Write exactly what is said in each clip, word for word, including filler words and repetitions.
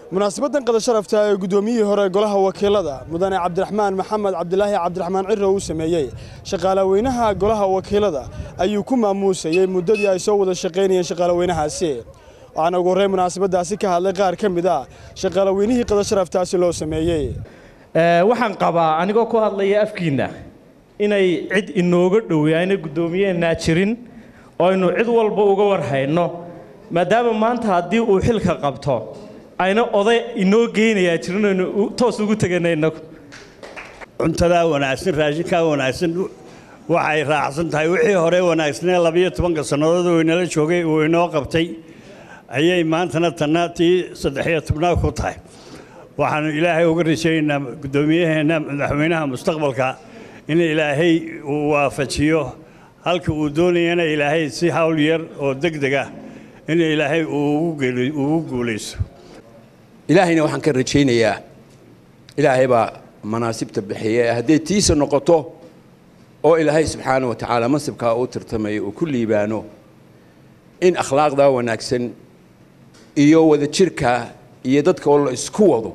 munaasabadan qada sharafta ee gudoomiyihii hore golaha wakiilada mudane cabdiraxmaan maxamed cabdilaahi cabdiraxmaan cirro uu sameeyay shaqaalaweynaha golaha wakiilada ayuu ku maamuusayay muddadii ay soo wada shaqeynayeen shaqaalaweynahaasi waxaana ugu horreyn munaasabadaasi ka hadlay qaar ka mid ah shaqaalaweynihii qada sharaftaasi loo sameeyay waxaan qabaa anigoo ku hadlaya afkiina inay cid inooga dhoweeyaan gudoomiyeena jirin oo aynu cid walba uga warhayno maadaama maanta haddii uu xilka qabto ayna oday inoo geenayaa jirnayno toos ugu taganayno cuntada wanaagsan raashinka wanaagsan waxay raacsan tahay wixii hore wanaagsan labiyo toban sanadood oo inala joogay oo inoo qabtay ayay maantana tanaati saddex iyo toban ku tahay waxaan ilaahay uga rajaynaynaa gudoomiyaheena madaxweynaha mustaqbalka in ilaahay uu waafajiyo halka uu doonayana ilaahay si hawl yar oo degdeg ah in ilaahay uu ugu guuleyso ilaahayna waxaan ka rajaynayaa ilaahay baa manaasibta bixiyay haddii tiisa noqoto oo ilaahay subxaanahu wa tacaala mansibka uu tirtamayo uu ku liibaano in akhlaaqda wanaagsan iyo wada jirka iyo dadka oo la isku wado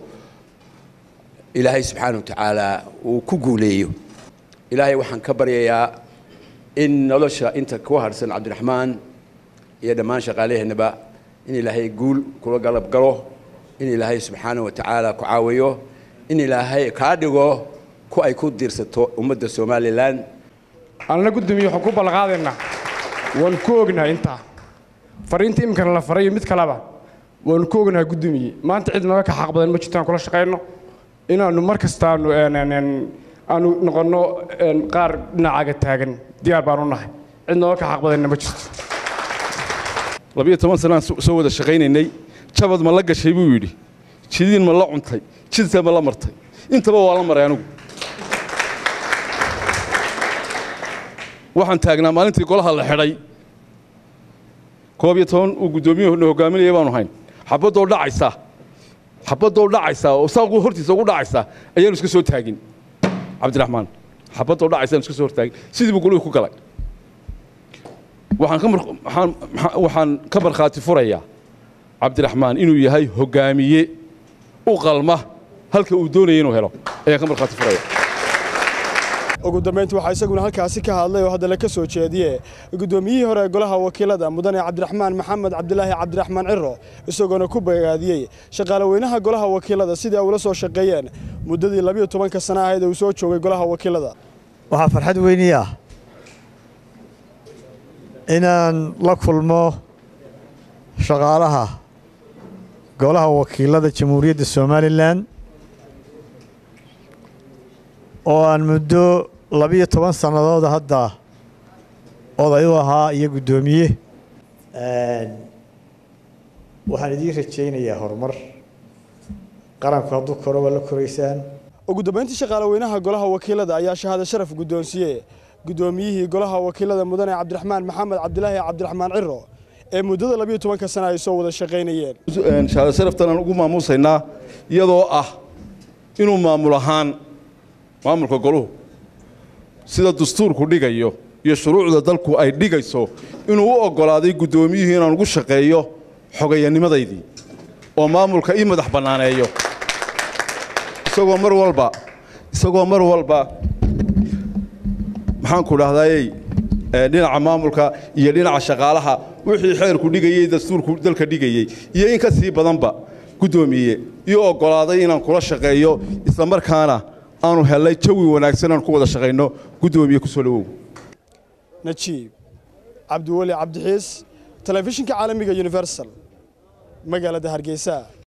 ilaahay subxaanahu wa tacaala uu ku guuleeyo ilaahay waxaan ka baryayaa in nolosha inta ku harsan cabdiraxmaan iyo dhammaan shaqaalaheennaba in ilaahay guul kula galab galo in ilaahay subxaanahu wa tacaala ku caawiyo in ilaahay kaa dhigo ku ay ku diirsato ummadda somalilan anna gudoomiye waxaan ku balqaadaynaa waan ku ognahay intaa fariinta imkana la farayo mid kaleba waan ku ognahay gudoomiye maanta cid naga ka xaq badan ma jirtaan kula shaqeyno inaanu mar kastaanu aanu noqono qaar dhinacaaga taagan diyaar baan u nahay cid naga ka xaq badanna ma jirto labiyo toban sanaan soo wada shaqaynaynay jabad ma la gashay buu yidhi jidiin ma la cuntay jidka ma la martay intaba waa la maray anigu waxaan taagnaa maalintii golaha la xidhay koob iyo toban uu gudoomiyuhu hogaaminayay baanu hayn xabadoo dhacaysa xabadoo dhacaysa oo saaquu hortiisa ugu dhacaysa ayaanu iska soo taagin cabdiraxmaan xabadoo dhacaysa iska soo hortaagin sidii buu goluhu ku galay waxaan ka waxaan waxaan ka markhaati furayaa cabdiraxmaan inuu yahay hogaamiye u qalma halka uu doonayay inuu helo ayaan ka markhaati furaya ugu dambeyntii waxaa isaguna halkaasi ka hadlay oo hadda la ka soo jeediyey gudoomiyihii hore golaha wakiilada mudane cabdiraxmaan maxamed cabdilaahi cabdiraxmaan cirro isagoona ku bogaadiyey shaqaalaweynaha golaha wakiilada sidii ay ula soo shaqeeyeen muddadii labiyo tobanka sano ahayd ee uu soo joogay golaha wakiilada waxaa farxad weyniya inaan la kulmo shaqaalaha golaha wakiilada jamhuuriyadda somalilan oo aan muddo labiyo toban sannadood hadda oday u ahaa iyo guddoomiye waxaan idiin rajaynayaa horumar qaranku hadduu koro waa la koraysaan ugu dambeyntii shaqaalaweynaha golaha wakiilada ayaa shahaado sharaf guddoonsiiyey gudoomiyihii golaha wakiilada mudane cabdiraxmaan maxamed cabdilaahi cabdiraxmaan cirro ee muddada labiyo tobanka sano ay soo wada shaqaynayeen shahaado sharaftan aan ugu maamuusaynaa iyadoo ah inuu maamul ahaan maamulka goluhu sida dastuurku dhigayo iyo shuruucda dalku ay dhigayso inuu u oggolaaday guddoomiyihii inaan ugu shaqeeyo xogayanimadeydii oo maamulka ii madax bannaaneeyo isagoo mar walba isagoo mar walba maxaan ku dhahdaayey dhinaca maamulka iyo dhinaca shaqaalaha wixii xeerku dhigayey dastuurku dalka dhigayey iyo in ka sii badanba guddoomiye iyo oggolaaday inaan kula shaqeeyo isla markaana aanu helay jawi wanaagsan aan ku wada shaqeyno gudoomiye ku soo dhawow najiib cabdiwali cabdixiis telefishinka caalamiga universal magaalada hargeysa.